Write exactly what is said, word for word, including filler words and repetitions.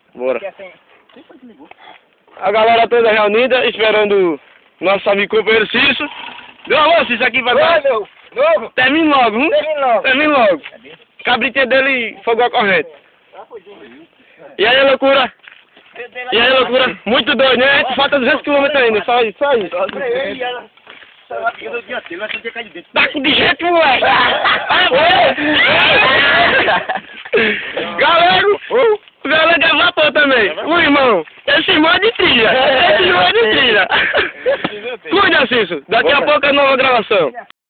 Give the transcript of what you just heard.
Bora. A galera toda reunida, esperando o nosso amigo companheiro Cício. Deu alô, Cício, aqui pra nós. meu. Novo. Termina logo, hum? Termina logo. Termina logo. Cabritinha dele, fogo a corrente. E aí, loucura? E aí, loucura? Muito doido, né? Falta duzentos quilômetros ainda, só isso, só isso. Tá com de jeito, moleque! Galera, o galera de vapor também. O irmão. Esse irmão é de trilha. Esse irmão é de trilha. Cuida, Cício. Daqui a pouco é nova gravação.